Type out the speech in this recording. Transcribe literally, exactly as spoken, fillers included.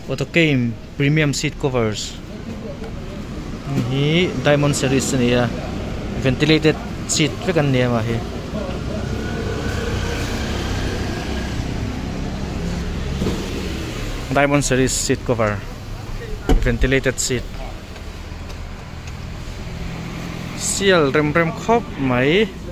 Autocam premium seat covers. Hi Diamond series niya. Ventilated seat vegan niya ma hi. Diamond series seat cover. Ventilated seat. Sial rem rem khop mai